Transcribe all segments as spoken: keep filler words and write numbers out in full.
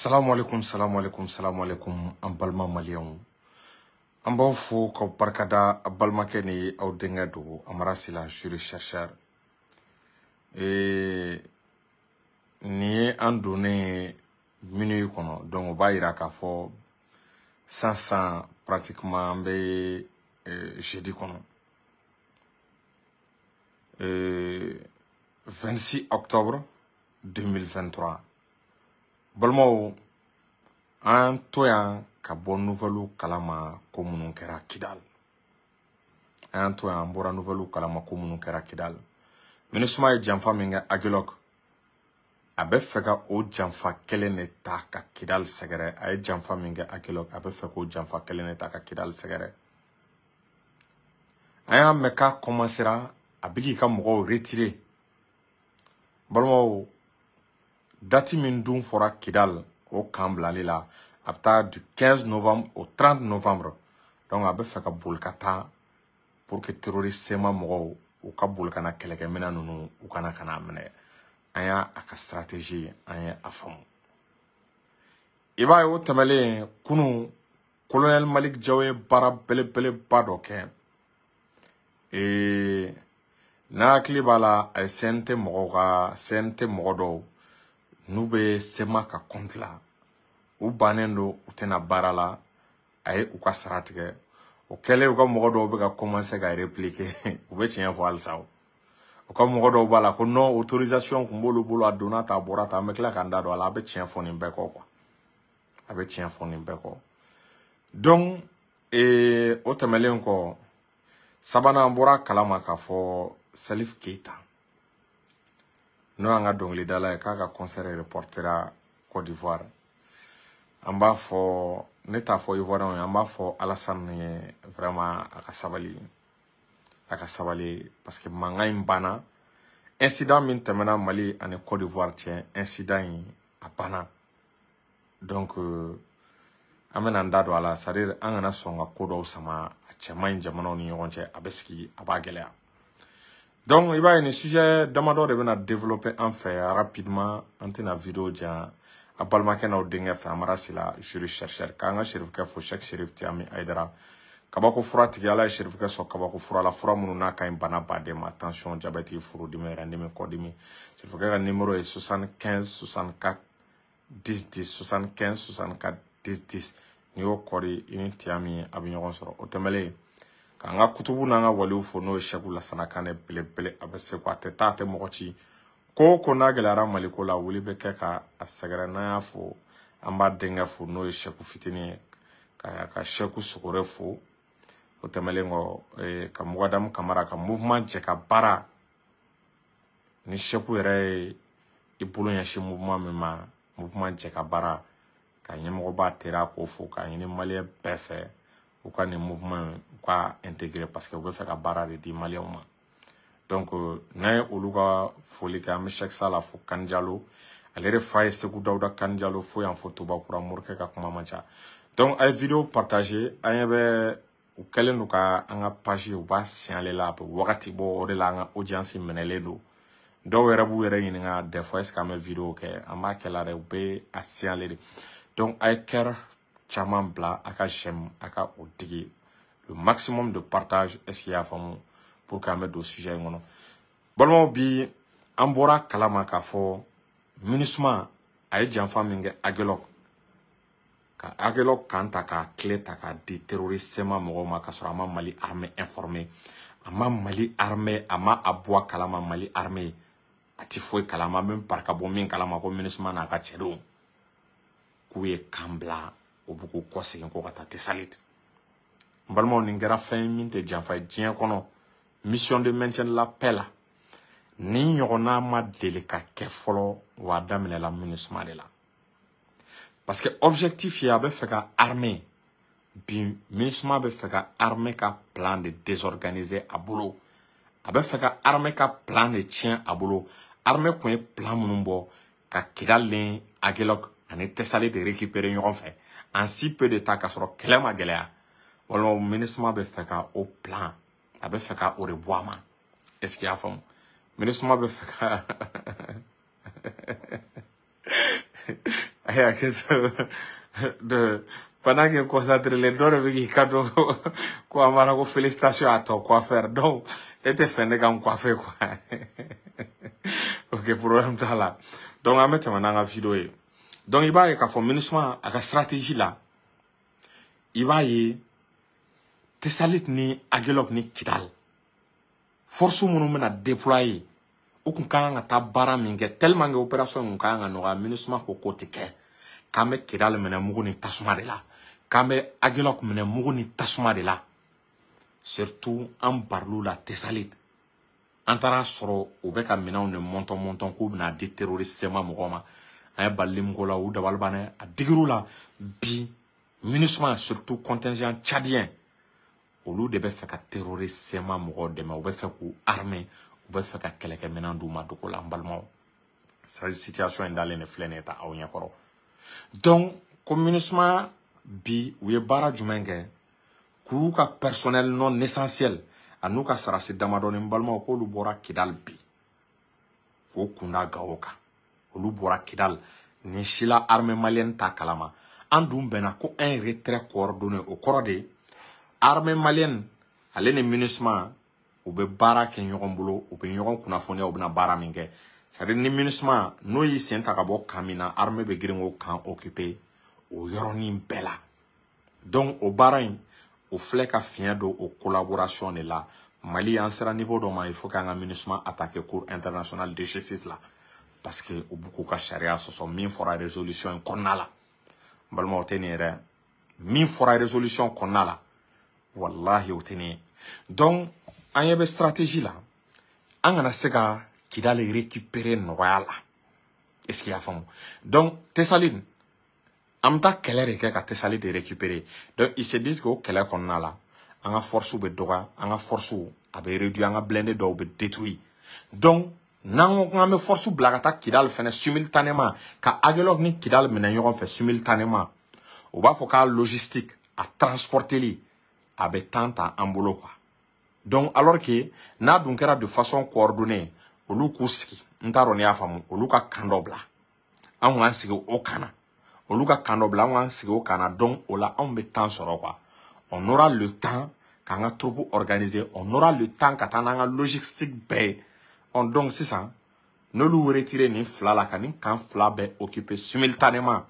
Salam alaikum, salam alaikum, salam alaikum, en balma malien. En bon fou, quand parkada, a balma keni, au dengado, amara sila, juri chercheur. Et, ni en donné, minu kono, donc on va y rakafo, cinq cents, pratiquement, mais, j'ai dit kono. Euh, vingt-six octobre deux mille vingt-trois. Balmo an toyan ka bon nouvelle kalama ko munun kera Kidal. An toyan bora nouvelle kalama ko munun kera Kidal. Minisuma e janfa minga agilok. Abe feka o janfa kelene ta ka Kidal segere. Ay janfa minga agilok abe feka o janfa kelene ta ka Kidal segere. Aya meka commencera abigi ka mogo retirer. Balmo dati min dun fora Kidal au Kamblali la à du quinze novembre au trente novembre. Donc abe fait ka bolkata pour que terroriste sema mogo ou ka bolkana keleke mena nunu ou kana kana mene. Aya aka stratégie aya afamu. Iba yo temele kunu colonel Malik Jawe bara bele bele badoke. Et na klibala ay sente mogo ka sente mogo do nous be sema ka compte la ou banendo ou tena barala ay ou ka saratige o kele ou ka mogodo be ka commencer ka répliquer ou be tien voile ça o ka mogodo bala ko non autorisation ko mbolo bolo adona ta borata mekla kanda do ala be tien foni mbeko quoi abe tien foni mbeko donc et o temele ko sabana mbora kalama ka fo Salif Keita. Nous avons donc les dalais quand on concert reporter à Côte d'Ivoire. On va faire neta fo Ivoirien, on va faire Alassane vraiment à Kassabali, à Kassabali parce que manga imbana incident min temena Mali en Côte d'Ivoire tient incident à Bana. Donc euh, amena ndado ala c'est-à-dire angana songa kodo sama chamain jamano ni yonche abeski abagelea. Donc, il va y avoir un sujet d'Amador de développer en fait rapidement en une vidéo déjà à Balmaken au Dengue fait Amara Sila, jury chercheur. Quand on cherche que faut chaque shérif Tiami Aydara. Kabako Fura Tigala, shérif que so Kabako Fura la Fura Mununa Kaimbana Badema, attention, diabète, Furu Dime, Rendime Kodimi. Shérif que le numéro est soixante-quinze soixante-quatre dix dix, soixante-quinze soixante-quatre dix dix. Nio Kori, ini Tiami, Abignon sur Otemele. Anga kutubu nanga wali ufo no eshagu la sanakane bele bele abese kwa teta te mokochi ko ko na gelara maliko la wuli be keka asagara na afo amba denga fo no eshagu fitini ka ka sheku sukore fo otemelengo e ka mwadam kamara ka mouvement je ka bara ni sheku ere ibulu ya shi mouvement mema mouvement je ka bara ka nyemo ba tera ko fo ka ni malien befe ou quand les mouvements quoi intégrer parce que vous faire la barre de Maliens. Donc n'a au lugar folie que à chaque salle faut Kanjalo aller faire ce coup d'auda Kanjalo faut en photo ba pour amour que comme macha. Donc ay vidéo partagée ay be ou kelen nous ka anga page ou ba signaler là pour wakati bo ore la nga audience menele do do wera bu wera yinga des fois est comme vidéo que ama kala re be a signaler. Donc ay ker chaman bla aka j'aime aka odigi le maximum de partage est-ce qu'il y a famu pour qu'on mette au sujet ngono bolmo bi ambora kalama ka fo minisma ay janfa minge agelok ka agelok kanta ka clé ta ka di terroriste ma mogo ma ka sura ma Mali armée informée ama Mali armée ama abwa kalama Mali armée ati foi kalama même par ka bomin kalama ko minisma na ka chedo kuye kambla au beaucoup quoi c'est encore à ta salite. Balmo n'ingera fin minte janfa dien kono mission de maintien de la paix là. Ni yorona ma delika ke folo wa damine la munusma de la. Parce que objectif y avait fait ka armée bi munusma be fait ka armée ka plan de désorganiser à boulot. Abe fait ka armée ka plan de tien à boulot. Armée koye plan munumbo ka Kidal agelok ane tesale de récupérer yon fait. En si peu de temps, quand on a galère, le ministre a fait au plan, a fait au reboiement. Est-ce qu'il y a femme? Le ministre a fait de pendant que concentre les deux avec cadeau quoi mara ko félicitations à ton coiffeur donc était fait de gam coiffé quoi ok problème ta là donc on mettre maintenant la vidéo donc il va y avoir ministre à la stratégie là il va y Tessalit ni agelok ni Kidal force munu mena déployer ou kun kan ta bara minge tellement que opération kun kan no ministre ko côté ke kame Kidal mena mugu ni tasuma de la kame agelok mena mugu ni tasuma de la surtout en parlou la Tessalit antara soro ou be ka mena on monton monton ko na di terroriste ma mugoma ay balim ko la ou dabal bané a digiru la bi ministre surtout contingent tchadien olu de be fe ka terroriste ma mogo de ma ou be fe ku armée ou be fe ka keleke menan du ma duko la mbalma sa situation ndale ne fleneta aw nyakoro donc communisme bi ou ye bara jumenge ku ka personnel non essentiel anu ka sarasi damadoni mbalma ko lu bora Kidal bi fo kunda gaoka olu bora Kidal ni shila armée malienne ta kalama andum bena ko un retrait coordonné au corps armée malienne ale ni MINUSMA ou be bara ke ɲɔgɔn bolo ou be ɲɔgɔn kunnafoniya u bena bara min kɛ c'est à dire ni MINUSMA n'o y'i sen ta ka bɔ kamina armée be girin o kan occupé o yɔrɔnin bɛɛ la donc o bara in o filɛ ka fiɲɛ don o collaboration de la Mali an sera niveau dɔ ma il faut qu'an ka MINUSMA attaquer cour international de justice la parce que o buku ka charia sɔsɔ min fɔra résolution in kɔnɔna la n balima o tɛ nin yɛrɛ min fɔra résolution kɔnɔna la wallahi otene donc an yebe stratégie là an gana se ka Kidal récupérer nɔgɔya la est ce qu'il y a famu donc Tessalit am ta kɛlɛ de kɛ ka Tessalit de récupérer donc ils se disent que o kɛlɛ kɔnɔna la an ka force be dɔgɔya an ka force a be réduit an ka blindé dɔw be détruit donc n'an ko an be force bila ka taa Kidal fɛnɛ simultanément ka agelok ni Kidal minɛ ɲɔgɔn fɛ simultanément o b'a fɔ k'a logistique a transporter li a be tanta en bolo quoi donc alors que n'a dun kɛra de façon coordonnée olu k'u sigi n t'a dɔn ni y'a faamu olu ka kan dɔ bila anw k'an sigi o kana olu ka kan dɔ bila anw k'an sigi o kana donc o la anw be temps sɔrɔ quoi on aura le temps k'an ka troupe organiser on aura le temps ka taa n'an ka logistique bɛɛ on donc sisan n'olu retirer nin fila la ka nin kan fila bɛɛ occuper simultanément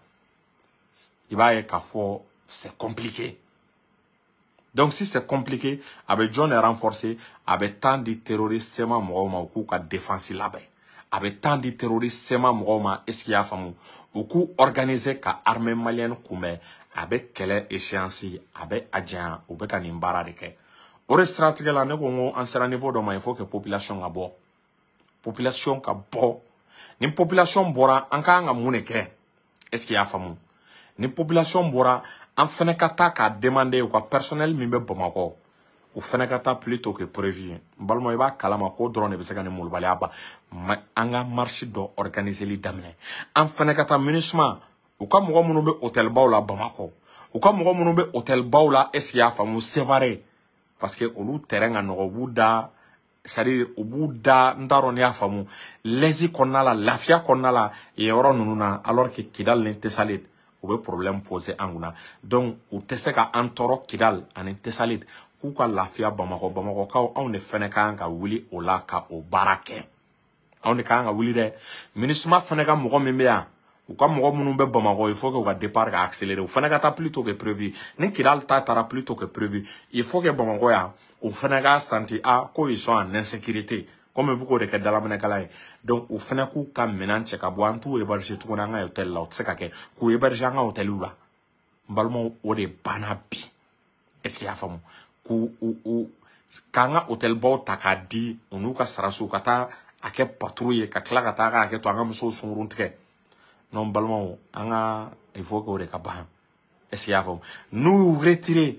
i b'a ye k'a fɔ c'est compliqué. Donc si c'est compliqué, avec John est renforcé, avec tant de terroristes, c'est ma mouma ou coup défense là-bas. Avec tant de terroristes, c'est ma mouma est-ce qu'il y a famou ou coup organisé qu'à armée malienne koume avec quelle échéance avec adjant ou avec un imbara de ke. Au stratégie là, nous avons un certain niveau de il faut que population a bon. Population a bon. Ni population bora encore un mouneke. Est-ce qu'il y a famou? Ni population bora en fenekata ka demander ou quoi personnel mi be Bamako ou fenekata plutôt que prévu balmo iba kalama ko drone be se kan mul bali aba anga marché do organiser li damne en fenekata MINUSMA ou ka mo mo be hôtel bawla Bamako ou ka mo mo be hôtel bawla esia famu sévaré parce que olu terrain no buda c'est-à-dire au buda ndaro ni afamu lezi konala lafia konala e oro nununa alors que Kidal n'Tessalit ou be problème posé anguna donc ou tese ka antoro Kidal en Tessalit ku ka lafia Bamako Bamako ka on ne fene ka ka wuli o la ka o barake on ne ka ka wuli de MINUSMA fene ka mogo memea ou ka mogo munu be Bamako il faut que ka départ ka accélérer ou fene ka ta plutôt que prévu ni Kidal ta tara plutôt que prévu il faut que Bamako ya ou fene ka senti a ko ils sont en insécurité comme beaucoup de dans la menekala donc au fena ku ka menan che ka bo antu e barje tu na nga hotel la tseka ke ku e barje nga hotel la mbalmo o de banabi est-ce qu'il y a famu ku ou ou kanga hotel bo takadi onu ka sarasu kata ake patrouille ka kla kata ka ke to anga muso sungurun tike non mbalmo anga il faut que de ka ba est-ce qu'il y a famu nous retirer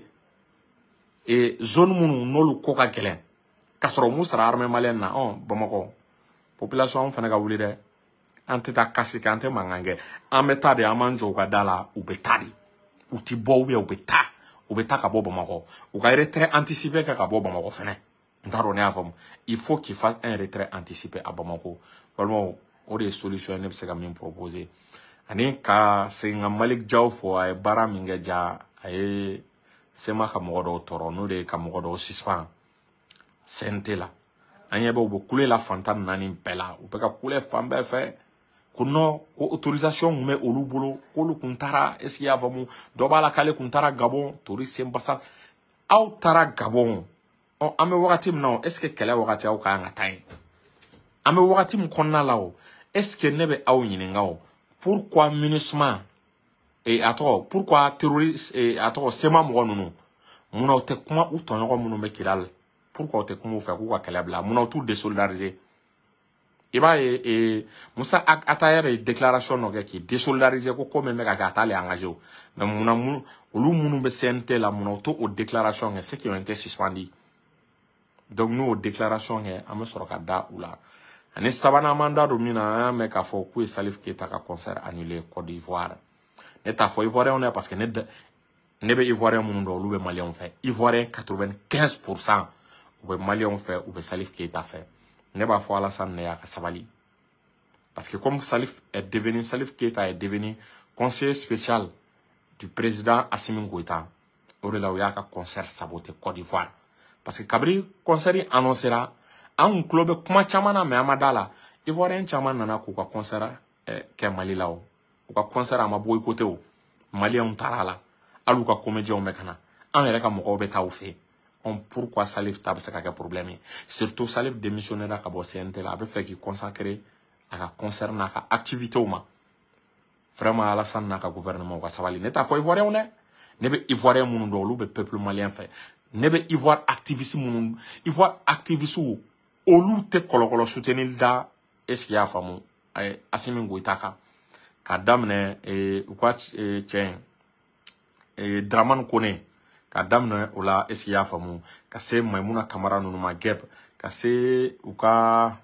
et zone munu nolu ko ka gelen kasoro musara armée malienne na on Bamako population fana ka wuli de antita kasi kante mangange ameta de amanjo ka dala u betadi u ti bo u be ta u beta ka bo Bamako u ka retrait anticipé ka ka bo Bamako fene ndaro ne afam il faut qu'il fasse un retrait anticipé à Bamako vraiment on des solutions ne se ka min proposer ani ka senga Malik Jaw fo ay bara minga ja ay sema ka mogodo toro no de ka mogodo sispan sente la anya be bo kule la fantan nani pela u be ka kule fambe fe kuno ko autorisation me olubulo ko lu kuntara eski avamu do bala kale kuntara Gabon tori sembasa aw tara Gabon on ame wakati mno eske kele wakati aw ka ngatai ame wakati mkonna lao eske nebe aw nyininga o pourquoi MINUSMA et attends pourquoi terroriste et attends sema mo nunu muna te kuma u tonyo munu me kilal pourquoi te kuma fa ku ka kelabla muna tout désolidariser et ba e, e musa atayere déclaration no ki désolidariser ko ko me ka gata le engagé mais muna munu olu munu be sente la muna tout aux déclarations c'est qui ont été suspendus donc nous aux déclarations am soro ka da ula ani sabana manda do mina me ka fo ku Salif Keita ka concert annulé Côte d'Ivoire neta fo Ivoirien on est parce que ne ne be Ivoirien munu do lu be Malien fait Ivoirien quatre-vingt-quinze pour cent ou be Malien fait ou be Salif Keita fait ne ba fo Alassane ne ya ka sabali parce que comme Salif est devenu Salif Keita est devenu conseiller spécial du président Assimi Goïta ore la ya ka concert saboté Côte d'Ivoire parce que kabri concert annoncera un club kuma chamana me amadala Ivoirien chamana na ko ka concert ke Mali lao ou ka concert ama boycotté o Malien tarala alu ka comédien mekana en yere ka moko beta ou fait on pourquoi Salif tab c'est ka problème surtout Salif démissionnaire ka bo C N T la be fait qui consacrer à ka concert na ka activité ou ma vraiment Alassane na ka gouvernement ka sabali neta fo Ivoirien on est nebe Ivoirien munu do lu be peuple malien fait nebe Ivoire activiste munu Ivoire activiste ou olu te kolokolo soutenir da est-ce qu'il y a famu ay Assimi Goïta ka ka damne e quoi e tien e Dramane Kone ka damne ola est-ce qu'il y a famu ka se Maimouna Kamara nunu ma gep ka se uka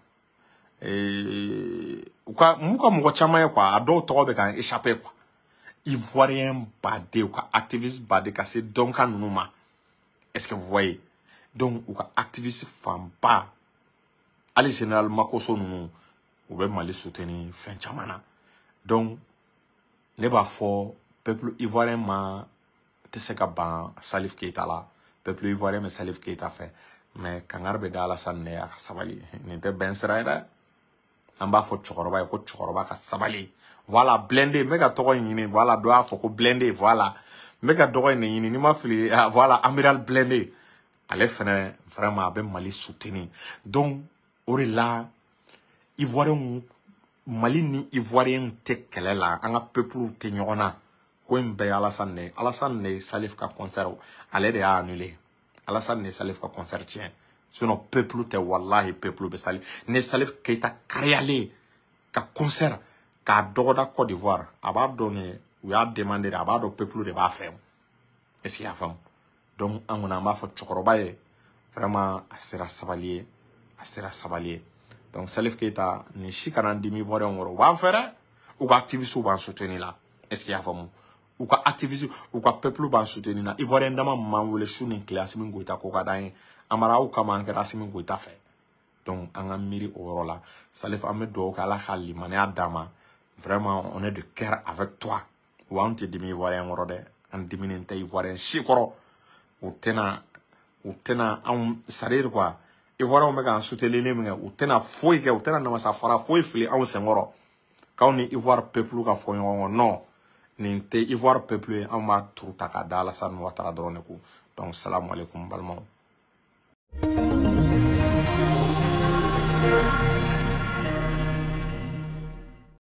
e uka muka muko chama kwa ado to be kan échapper quoi Ivoirien badé uka activiste badé ka se Donka nunu ma est-ce que vous voyez donc uka activiste femme pas Ali général Makoso nunu ou be Mali soutenir fin chamana donc ne ba fo peuple ivoirien ma te se ka ban Salif Keita la peuple ivoirien me Salif Keita fait mais kangarbe da Alassane ne ya sabali ne te ben seraida amba fo chokoroba ko chokoroba ka sabali voilà blindé mega to yini voilà doa fo ko blindé voilà mega do yini ni ma fili voilà amiral blindé allez fene vraiment be Mali soutenir donc ori la Ivoirien Mali ni Ivoirien te kelela anga peuple te nyona ko mbe Alassane ne Alassane ne Salif ka concert ale de a annulé Alassane ne Salif ka concert tien sinon peuple te wallahi peuple be Salif ne Salif Keita créalé ka concert ka doda Côte d'Ivoire aba donné ou a demandé aba do peuple de ba faire est-ce qu'il y a femme donc angona ma fa chokoroba ye vraiment asera sabalier asera sabalier donc Salif Keita ni chikana dimi Ivoirien ngoro wa faire ou ka activiste ou ba soutenir là est-ce qu'il y a femme ou ka activiste ou ka peuple ba soutenir na Ivoirien dama manwole shuni clé Assimi Goïta ko ka dan amara ou ka manquer Assimi Goïta fait donc anga miri oro là Salif Ahmed do ka la khali mané adama vraiment on est de cœur avec toi ou anti dimi Ivoirien ngoro de an diminente Ivoirien chikoro ou tena ou tena am sarir quoi Ivoirien on mega soutenir les menga ou tena foi ke ou tena na sa fara foi fili an sengoro ka on Ivoire peuple ka foi non ninte Ivoire peuple en ma tout taka dala san watara drone ko donc salam alaikum balma